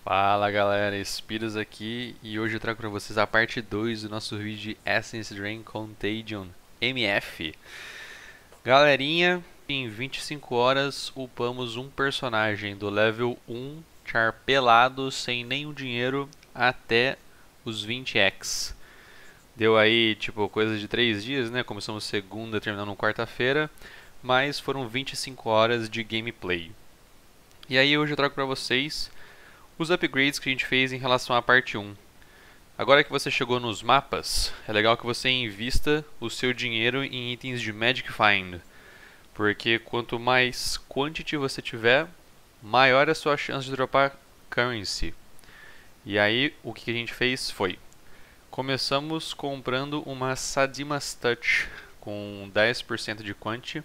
Fala galera, Spiros aqui e hoje eu trago para vocês a parte 2 do nosso vídeo de Essence Drain Contagion MF. Galerinha, em 25 horas upamos um personagem do level 1 char pelado sem nenhum dinheiro até os 20x. Deu aí tipo coisa de 3 dias, né? Começamos segunda, terminando quarta-feira, mas foram 25 horas de gameplay. E aí hoje eu trago para vocês os upgrades que a gente fez em relação à parte 1. Agora que você chegou nos mapas, é legal que você invista o seu dinheiro em itens de Magic Find, porque quanto mais quantity você tiver, maior é a sua chance de dropar currency. E aí o que a gente fez foi, começamos comprando uma Sadima's Touch com 10% de quantity,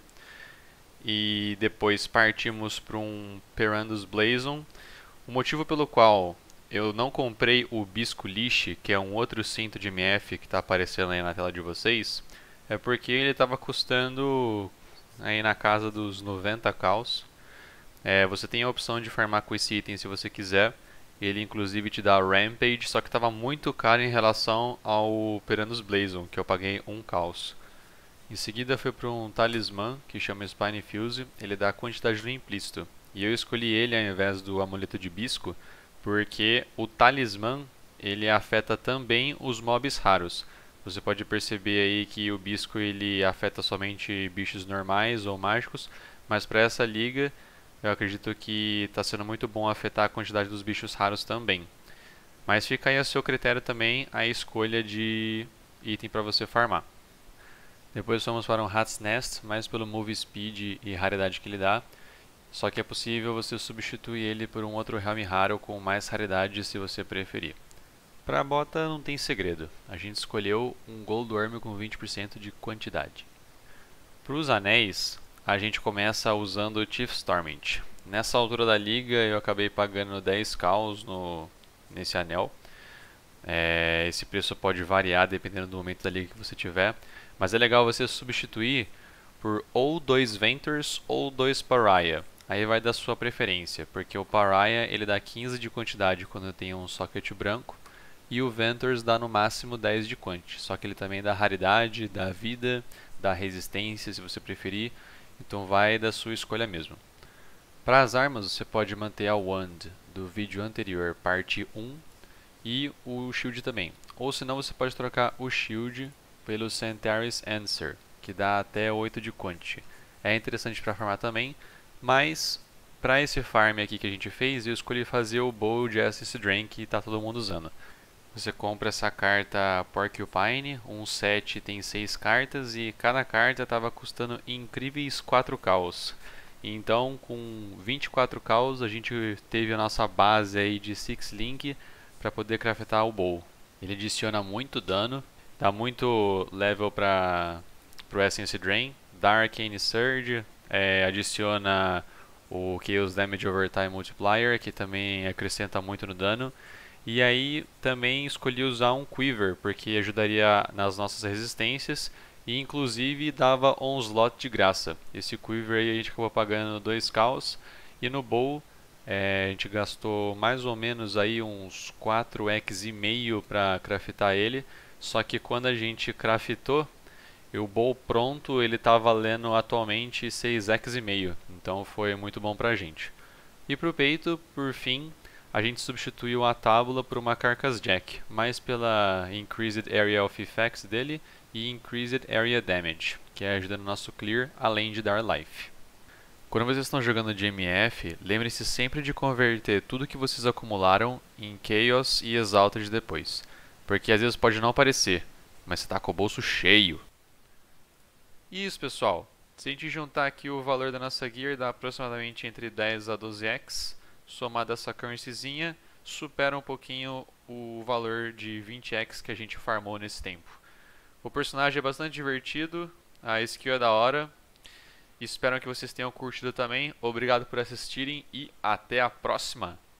e depois partimos para um Perandus Blazon. O motivo pelo qual eu não comprei o Bisco Lixe, que é um outro cinto de MF que está aparecendo aí na tela de vocês, é porque ele estava custando aí na casa dos 90 caus. Você tem a opção de farmar com esse item se você quiser. Ele inclusive te dá Rampage, só que estava muito caro em relação ao Perandus Blazon, que eu paguei 1 caos. Em seguida foi para um talismã que chama Spine Fuse, ele dá quantidade do implícito. E eu escolhi ele ao invés do amuleto de bisco, porque o talismã ele afeta também os mobs raros. Você pode perceber aí que o bisco ele afeta somente bichos normais ou mágicos, mas para essa liga eu acredito que está sendo muito bom afetar a quantidade dos bichos raros também. Mas fica aí a seu critério também a escolha de item para você farmar. Depois fomos para um Rat's Nest, mais pelo move speed e raridade que ele dá. Só que é possível você substituir ele por um outro Helm raro com mais raridade se você preferir. Para a bota não tem segredo, a gente escolheu um Gold Worm com 20% de quantidade. Para os anéis, a gente começa usando o Chief's Torment. Nessa altura da liga eu acabei pagando 10 caus nesse anel. Esse preço pode variar dependendo do momento da liga que você tiver, mas é legal você substituir por ou 2 Ventures ou 2 Pariah. Aí vai da sua preferência, porque o Pariah ele dá 15 de quantidade quando tem um socket branco, e o Ventures dá no máximo 10 de quantity, só que ele também dá raridade, dá vida, dá resistência se você preferir, então vai da sua escolha mesmo. Para as armas você pode manter a Wand do vídeo anterior, parte 1, e o Shield também, ou senão você pode trocar o Shield pelo Centaur's Answer, que dá até 8 de quantity. É interessante para farmar também, mas para esse farm aqui que a gente fez, eu escolhi fazer o Bow de Essence Drain que está todo mundo usando. Você compra essa carta Porcupine, um set tem 6 cartas e cada carta estava custando incríveis 4 caos. Então com 24 caos a gente teve a nossa base aí de 6 Link para poder craftar o Bow. Ele adiciona muito dano, dá muito level para o Essence Drain, dá Arcane Surge, adiciona o Chaos Damage Over Time Multiplier, que também acrescenta muito no dano. E aí também escolhi usar um Quiver, porque ajudaria nas nossas resistências e inclusive dava Onslaught de graça. Esse Quiver aí a gente acabou pagando 2 caos, e no Bow a gente gastou mais ou menos aí uns 4x e meio para craftar ele, só que quando a gente craftou, o Bow pronto ele está valendo atualmente 6x e meio, então foi muito bom pra gente. E pro peito, por fim, a gente substituiu a tábula por uma Carcass Jack, mais pela Increased Area of Effects dele e Increased Area Damage, que ajuda no nosso clear, além de dar life. Quando vocês estão jogando de MF, lembrem-se sempre de converter tudo que vocês acumularam em Chaos e Exalted depois, porque às vezes pode não parecer, mas você está com o bolso cheio. Isso, pessoal. Se a gente juntar aqui o valor da nossa gear, dá aproximadamente entre 10 a 12x, somado essa currencyzinha, supera um pouquinho o valor de 20x que a gente farmou nesse tempo. O personagem é bastante divertido, a skill é da hora. Espero que vocês tenham curtido também. Obrigado por assistirem e até a próxima!